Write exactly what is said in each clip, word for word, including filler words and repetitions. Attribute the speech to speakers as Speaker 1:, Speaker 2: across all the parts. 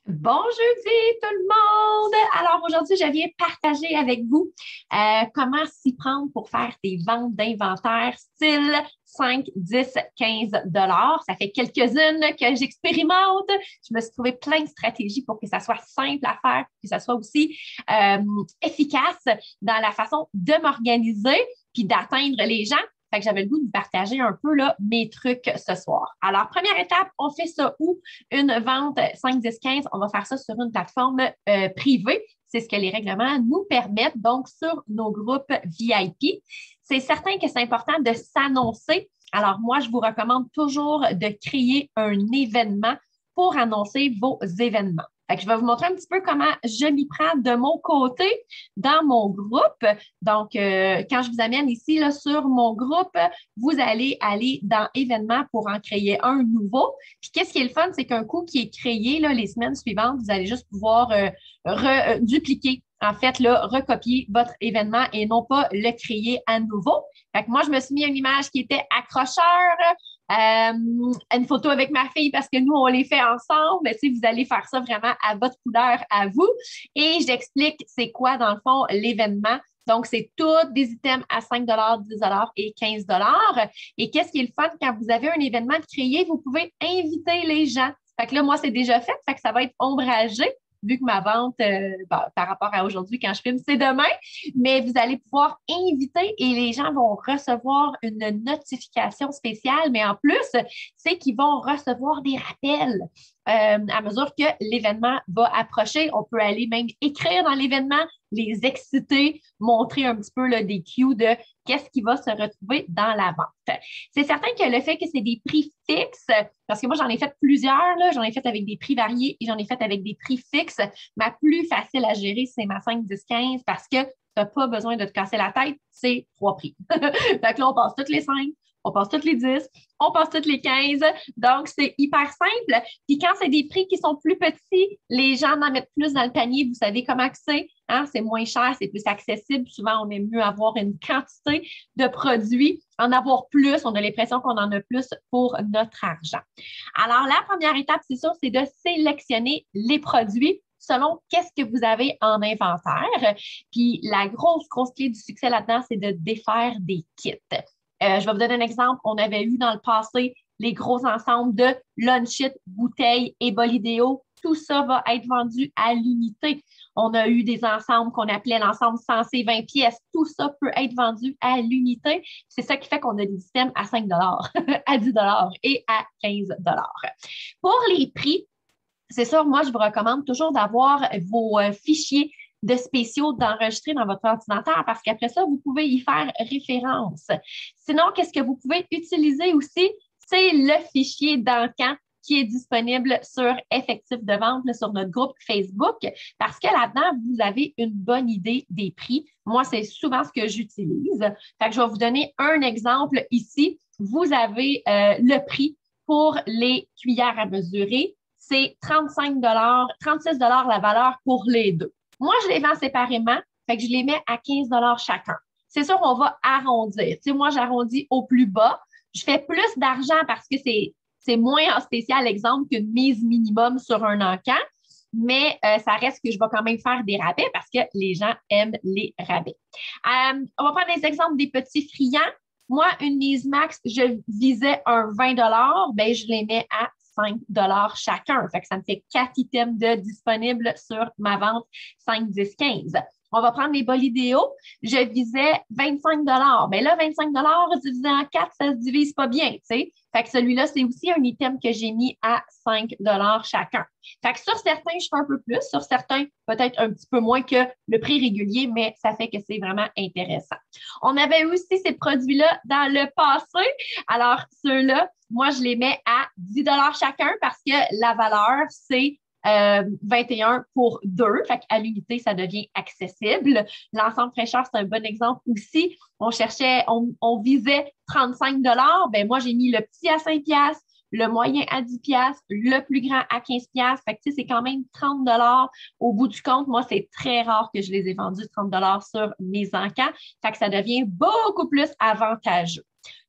Speaker 1: Bon jeudi tout le monde! Alors aujourd'hui, je viens partager avec vous euh, comment s'y prendre pour faire des ventes d'inventaire style cinq, dix, quinze dollars. Ça fait quelques-unes que j'expérimente. Je me suis trouvé plein de stratégies pour que ça soit simple à faire, que ça soit aussi euh, efficace dans la façon de m'organiser puis d'atteindre les gens. Fait que j'avais le goût de vous partager un peu là, mes trucs ce soir. Alors, première étape, on fait ça où? Une vente cinq, dix, quinze, on va faire ça sur une plateforme euh, privée. C'est ce que les règlements nous permettent, donc sur nos groupes V I P. C'est certain que c'est important de s'annoncer. Alors, moi, je vous recommande toujours de créer un événement pour annoncer vos événements. Fait que je vais vous montrer un petit peu comment je m'y prends de mon côté dans mon groupe. Donc, euh, quand je vous amène ici là, sur mon groupe, vous allez aller dans événements pour en créer un nouveau. Puis, qu'est-ce qui est le fun, c'est qu'un coup qui est créé là, les semaines suivantes, vous allez juste pouvoir euh, re, euh, dupliquer, en fait, là, recopier votre événement et non pas le créer à nouveau. Fait que moi, je me suis mis une image qui était accrocheur. Euh, une photo avec ma fille parce que nous, on les fait ensemble. Mais, tu sais, vous allez faire ça vraiment à votre couleur, à vous. Et j'explique c'est quoi, dans le fond, l'événement. Donc, c'est tous des items à cinq dollars, dix dollars et quinze dollars. Et qu'est-ce qui est le fun quand vous avez un événement de créer, vous pouvez inviter les gens. Fait que là, moi, c'est déjà fait. Fait que ça va être ombragé vu que ma vente, euh, bah, par rapport à aujourd'hui, quand je filme, c'est demain. Mais vous allez pouvoir inviter et les gens vont recevoir une notification spéciale. Mais en plus, c'est qu'ils vont recevoir des rappels. Euh, à mesure que l'événement va approcher, on peut aller même écrire dans l'événement, les exciter, montrer un petit peu là, des cues de qu'est-ce qui va se retrouver dans la vente. C'est certain que le fait que c'est des prix fixes, parce que moi, j'en ai fait plusieurs, là, j'en ai fait avec des prix variés et j'en ai fait avec des prix fixes. Ma plus facile à gérer, c'est ma cinq, dix, quinze parce que tu n'as pas besoin de te casser la tête, c'est trois prix. Fait que là, on passe toutes les cinq. On passe toutes les dix, on passe toutes les quinze. Donc, c'est hyper simple. Puis quand c'est des prix qui sont plus petits, les gens en mettent plus dans le panier. Vous savez comment que c'est. Hein? C'est moins cher, c'est plus accessible. Souvent, on aime mieux avoir une quantité de produits, en avoir plus. On a l'impression qu'on en a plus pour notre argent. Alors, la première étape, c'est sûr, c'est de sélectionner les produits selon qu'est-ce que vous avez en inventaire. Puis la grosse, grosse clé du succès là-dedans, c'est de défaire des kits. Euh, je vais vous donner un exemple. On avait eu dans le passé les gros ensembles de Lunchit, bouteilles et bolidéo. Tout ça va être vendu à l'unité. On a eu des ensembles qu'on appelait l'ensemble censé vingt pièces. Tout ça peut être vendu à l'unité. C'est ça qui fait qu'on a des items à cinq dollars, à dix dollars et à quinze dollars. Pour les prix, c'est sûr, moi, je vous recommande toujours d'avoir vos euh, fichiers de spéciaux d'enregistrer dans votre ordinateur parce qu'après ça, vous pouvez y faire référence. Sinon, qu'est-ce que vous pouvez utiliser aussi? C'est le fichier d'encan qui est disponible sur Effectif de vente là, sur notre groupe Facebook parce que là-dedans, vous avez une bonne idée des prix. Moi, c'est souvent ce que j'utilise. Fait que je vais vous donner un exemple ici. Vous avez euh, le prix pour les cuillères à mesurer. C'est trente-cinq dollars, trente-six dollars la valeur pour les deux. Moi, je les vends séparément, fait que je les mets à quinze dollars chacun. C'est sûr, on va arrondir. Tu sais, moi, j'arrondis au plus bas. Je fais plus d'argent parce que c'est, c'est moins en spécial, exemple, qu'une mise minimum sur un encan, mais euh, ça reste que je vais quand même faire des rabais parce que les gens aiment les rabais. Euh, on va prendre des exemples des petits friands. Moi, une mise max, je visais un vingt dollars, ben je les mets à cinq dollars chacun. Fait que ça me fait quatre items de disponibles sur ma vente cinq, dix, quinze. On va prendre les bolidéo. Je visais vingt-cinq dollars. Mais là, vingt-cinq dollars divisé en quatre, ça ne se divise pas bien, tu sais. Fait que celui-là, c'est aussi un item que j'ai mis à cinq dollars chacun. Fait que sur certains, je fais un peu plus. Sur certains, peut-être un petit peu moins que le prix régulier, mais ça fait que c'est vraiment intéressant. On avait aussi ces produits-là dans le passé. Alors, ceux-là, moi, je les mets à dix dollars chacun parce que la valeur, c'est Euh, vingt et un pour deux. Fait qu'à l'unité, ça devient accessible. L'ensemble fraîcheur, c'est un bon exemple aussi. On cherchait, on, on visait trente-cinq dollars. Ben moi, j'ai mis le petit à cinq piastres, le moyen à dix piastres, le plus grand à quinze piastres. Fait que tu sais, c'est quand même trente dollars au bout du compte. Moi, c'est très rare que je les ai vendus trente dollars sur mes encans. Fait que ça devient beaucoup plus avantageux.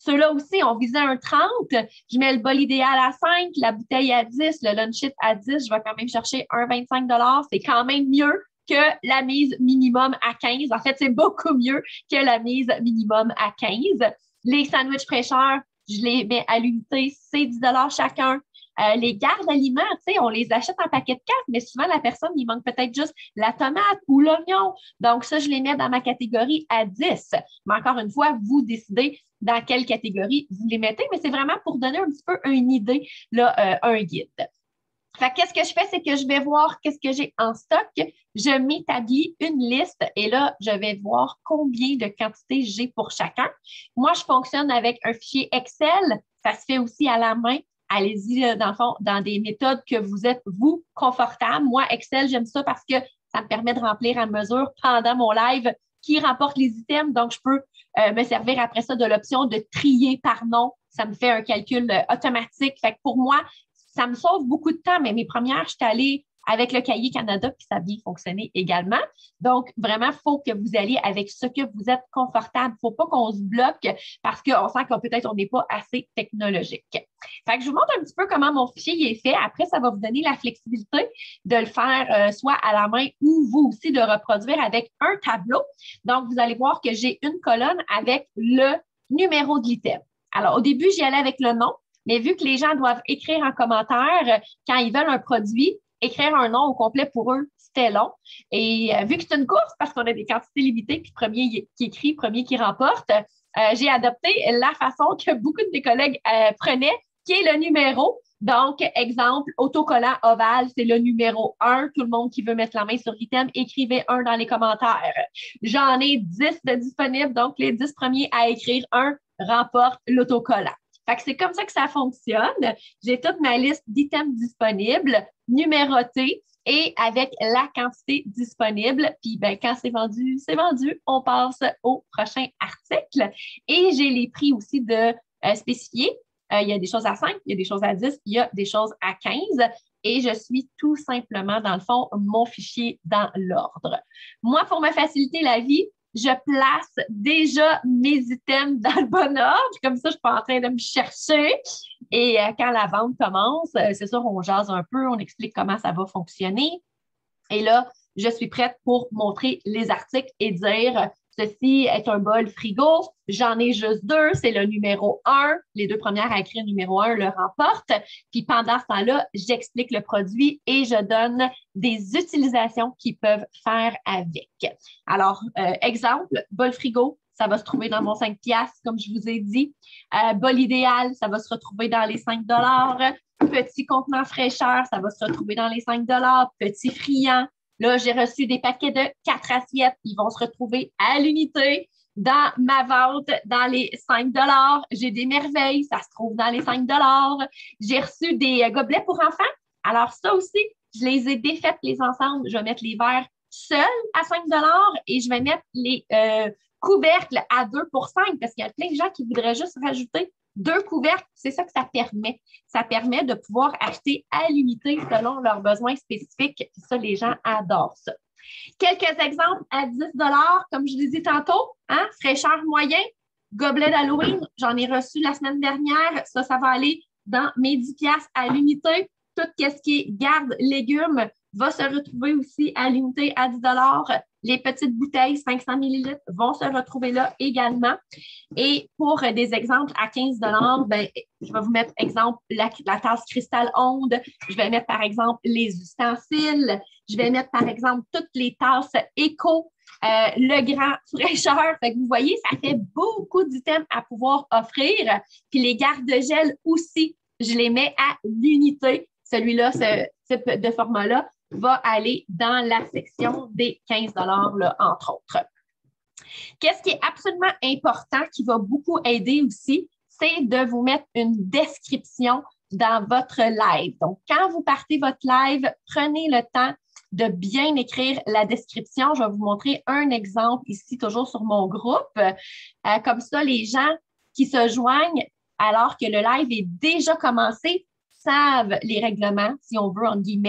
Speaker 1: Ceux-là aussi, on visait un trente. Je mets le bol idéal à cinq, la bouteille à dix, le lunch it à dix. Je vais quand même chercher un vingt-cinq. C'est quand même mieux que la mise minimum à quinze. En fait, c'est beaucoup mieux que la mise minimum à quinze. Les sandwichs fraîcheurs, je les mets à l'unité, c'est dix chacun. Euh, les gardes aliments, tu sais, on les achète en paquet de quatre, mais souvent, la personne, il manque peut-être juste la tomate ou l'oignon. Donc, ça, je les mets dans ma catégorie à dix. Mais encore une fois, vous décidez dans quelle catégorie vous les mettez, mais c'est vraiment pour donner un petit peu une idée, là, euh, un guide. Fait qu'est-ce que je fais, c'est que je vais voir qu'est-ce que j'ai en stock. Je m'établis une liste et là, je vais voir combien de quantités j'ai pour chacun. Moi, je fonctionne avec un fichier Excel. Ça se fait aussi à la main. Allez-y, dans le fond, dans des méthodes que vous êtes, vous, confortable. Moi, Excel, j'aime ça parce que ça me permet de remplir à mesure pendant mon live qui remporte les items. Donc, je peux euh, me servir après ça de l'option de trier par nom. Ça me fait un calcul euh, automatique. Fait que pour moi, ça me sauve beaucoup de temps, mais mes premières, je suis allée avec le cahier Canada, puis ça a bien fonctionné également. Donc, vraiment, il faut que vous alliez avec ce que vous êtes confortable. Il ne faut pas qu'on se bloque parce qu'on sent qu'on peut-être on n'est pas assez technologique. Fait que je vous montre un petit peu comment mon fichier est fait. Après, ça va vous donner la flexibilité de le faire euh, soit à la main ou vous aussi de reproduire avec un tableau. Donc, vous allez voir que j'ai une colonne avec le numéro de l'item. Alors, au début, j'y allais avec le nom. Mais vu que les gens doivent écrire en commentaire quand ils veulent un produit, écrire un nom au complet pour eux, c'était long. Et euh, vu que c'est une course, parce qu'on a des quantités limitées, puis premier qui écrit, premier qui remporte, euh, j'ai adopté la façon que beaucoup de mes collègues euh, prenaient, qui est le numéro. Donc, exemple, autocollant ovale, c'est le numéro un. Tout le monde qui veut mettre la main sur l'item, écrivez un dans les commentaires. J'en ai dix de disponibles, donc les dix premiers à écrire un remportent l'autocollant. Fait que c'est comme ça que ça fonctionne. J'ai toute ma liste d'items disponibles, numérotée et avec la quantité disponible. Puis ben, quand c'est vendu, c'est vendu. On passe au prochain article. Et j'ai les prix aussi de euh, spécifiés. Euh, il y a des choses à cinq, il y a des choses à dix, il y a des choses à quinze. Et je suis tout simplement, dans le fond, mon fichier dans l'ordre. Moi, pour me faciliter la vie, je place déjà mes items dans le bon ordre. Comme ça, je ne suis pas en train de me chercher. Et euh, quand la vente commence, euh, c'est sûr, on jase un peu, on explique comment ça va fonctionner. Et là, je suis prête pour montrer les articles et dire ceci est un bol frigo. J'en ai juste deux. C'est le numéro un. Les deux premières à écrire numéro un le remportent. Puis pendant ce temps-là, j'explique le produit et je donne des utilisations qu'ils peuvent faire avec. Alors, euh, exemple, bol frigo, ça va se trouver dans mon cinq piastres, comme je vous ai dit. Euh, bol idéal, ça va se retrouver dans les cinq dollars. Petit contenant fraîcheur, ça va se retrouver dans les cinq dollars. Petit friand. Là, j'ai reçu des paquets de quatre assiettes. Ils vont se retrouver à l'unité dans ma vente dans les cinq dollars. J'ai des merveilles, ça se trouve dans les cinq dollars. J'ai reçu des gobelets pour enfants. Alors, ça aussi, je les ai défaites les ensembles. Je vais mettre les verres seuls à cinq dollars et je vais mettre les euh, couvercles à deux pour cinq parce qu'il y a plein de gens qui voudraient juste rajouter deux couvercles. C'est ça que ça permet. Ça permet de pouvoir acheter à l'unité selon leurs besoins spécifiques. Ça, les gens adorent ça. Quelques exemples à dix dollars, comme je l'ai dit tantôt, hein, fraîcheur moyen, gobelet d'Halloween, j'en ai reçu la semaine dernière. Ça, ça va aller dans mes dix piastres à l'unité. Tout ce qui est garde légumes va se retrouver aussi à l'unité à dix dollars. Les petites bouteilles cinq cents millilitres vont se retrouver là également. Et pour des exemples à quinze dollars, ben, je vais vous mettre exemple la, la tasse cristal onde. Je vais mettre par exemple les ustensiles. Je vais mettre par exemple toutes les tasses éco, euh, le grand fraîcheur. Fait que vous voyez, ça fait beaucoup d'items à pouvoir offrir. Puis les gardes de gel aussi, je les mets à l'unité. Celui-là, ce type de format-là va aller dans la section des quinze dollars, là, entre autres. Qu'est-ce qui est absolument important, qui va beaucoup aider aussi, c'est de vous mettre une description dans votre live. Donc, quand vous partez votre live, prenez le temps de bien écrire la description. Je vais vous montrer un exemple ici, toujours sur mon groupe. Euh, comme ça, les gens qui se joignent alors que le live est déjà commencé savent les règlements, si on veut, en guillemets,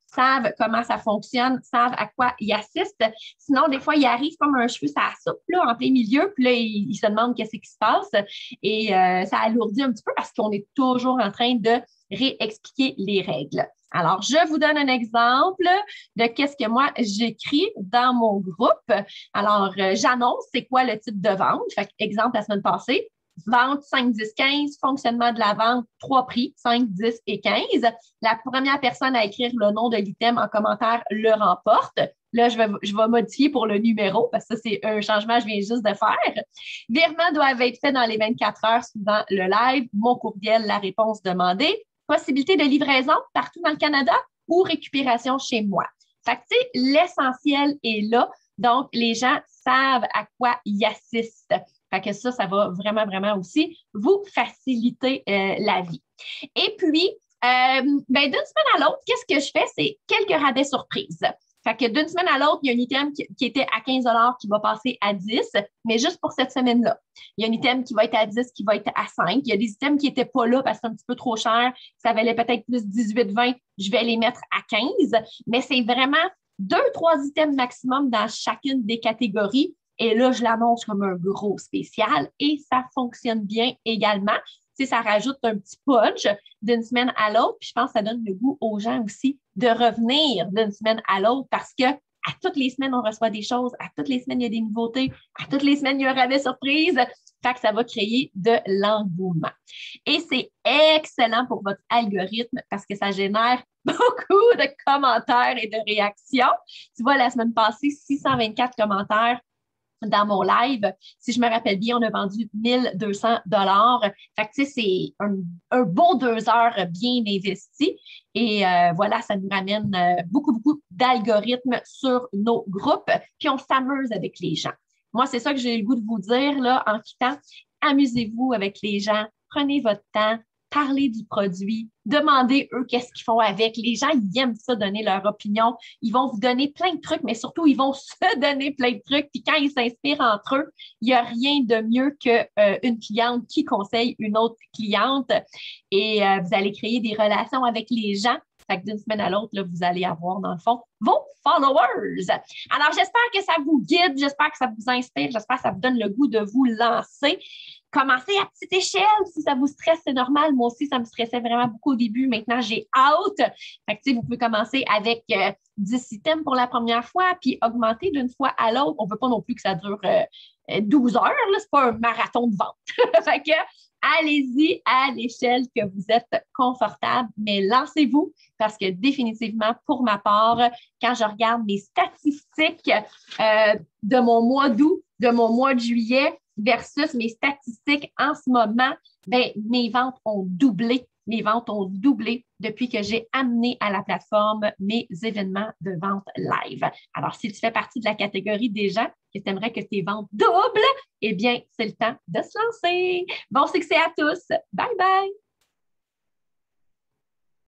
Speaker 1: savent comment ça fonctionne, savent à quoi ils assistent. Sinon, des fois, ils arrivent comme un cheveu ça soupe là, en plein milieu, puis là, ils, ils se demandent qu'est-ce qui se passe. Et euh, ça alourdit un petit peu parce qu'on est toujours en train de réexpliquer les règles. Alors, je vous donne un exemple de qu'est-ce que moi j'écris dans mon groupe. Alors, euh, j'annonce c'est quoi le type de vente. Fait que, exemple, la semaine passée, vente cinq, dix, quinze, fonctionnement de la vente, trois prix, cinq, dix et quinze. La première personne à écrire le nom de l'item en commentaire le remporte. Là, je vais, je vais modifier pour le numéro parce que ça, c'est un changement que je viens juste de faire. Virements doivent être faits dans les vingt-quatre heures suivant le live. Mon courriel, la réponse demandée. Possibilité de livraison partout dans le Canada ou récupération chez moi. Fait que, tu sais, l'essentiel est là. Donc, les gens savent à quoi ils assistent. Fait que ça, ça va vraiment, vraiment aussi vous faciliter euh, la vie. Et puis, euh, ben, d'une semaine à l'autre, qu'est-ce que je fais? C'est quelques rabais surprises. Fait que d'une semaine à l'autre, il y a un item qui, qui était à quinze dollars qui va passer à dix, mais juste pour cette semaine-là. Il y a un item qui va être à dix, qui va être à cinq. Il y a des items qui n'étaient pas là parce que c'est un petit peu trop cher. Ça valait peut-être plus dix-huit, vingt. Je vais les mettre à quinze. Mais c'est vraiment deux, trois items maximum dans chacune des catégories. Et là, je l'annonce comme un gros spécial et ça fonctionne bien également. Tu sais, ça rajoute un petit punch d'une semaine à l'autre. Puis je pense que ça donne le goût aux gens aussi de revenir d'une semaine à l'autre parce que à toutes les semaines, on reçoit des choses. À toutes les semaines, il y a des nouveautés. À toutes les semaines, il y a un rabais surprise. Fait que ça va créer de l'engouement. Et c'est excellent pour votre algorithme parce que ça génère beaucoup de commentaires et de réactions. Tu vois, la semaine passée, six cent vingt-quatre commentaires dans mon live. Si je me rappelle bien, on a vendu mille deux cents dollars. Fait que, tu sais, c'est un, un beau deux heures bien investi. Et euh, voilà, ça nous ramène euh, beaucoup, beaucoup d'algorithmes sur nos groupes. Puis, on s'amuse avec les gens. Moi, c'est ça que j'ai le goût de vous dire là en quittant. Amusez-vous avec les gens. Prenez votre temps. Parlez du produit, demandez eux qu'est-ce qu'ils font avec. Les gens, ils aiment ça, donner leur opinion. Ils vont vous donner plein de trucs, mais surtout, ils vont se donner plein de trucs. Puis quand ils s'inspirent entre eux, il n'y a rien de mieux qu'une euh, cliente qui conseille une autre cliente. Et euh, vous allez créer des relations avec les gens. Fait que d'une semaine à l'autre, là, vous allez avoir, dans le fond, vos followers. Alors, j'espère que ça vous guide, j'espère que ça vous inspire, j'espère que ça vous donne le goût de vous lancer. Commencez à petite échelle. Si ça vous stresse, c'est normal. Moi aussi, ça me stressait vraiment beaucoup au début. Maintenant, j'ai hâte. Fait que, tu sais, vous pouvez commencer avec euh, dix items pour la première fois, puis augmenter d'une fois à l'autre. On ne veut pas non plus que ça dure euh, douze heures. Ce n'est pas un marathon de vente. Fait que, allez-y à l'échelle que vous êtes confortable, mais lancez-vous parce que définitivement, pour ma part, quand je regarde mes statistiques euh, de mon mois d'août, de mon mois de juillet, versus mes statistiques en ce moment, ben, mes ventes ont doublé. Mes ventes ont doublé depuis que j'ai amené à la plateforme mes événements de vente live. Alors, si tu fais partie de la catégorie des gens que tu aimerais que tes ventes doublent, eh bien, c'est le temps de se lancer. Bon succès à tous. Bye bye!